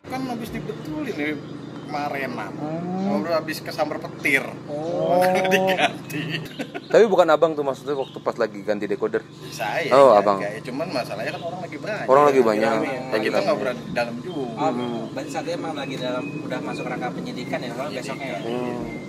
Kan habis dibetulin nih kemarenan. Udah habis kesambar petir. Diganti. Tapi bukan abang tuh maksudnya waktu pas lagi ganti decoder. Saya abang. Ya, cuman masalahnya kan orang lagi banyak. Orang lagi banyak. Ya, kita nggak berani dalam juga. Berarti saat emang lagi udah masuk rangka penyidikan ya, Bang, besoknya ya.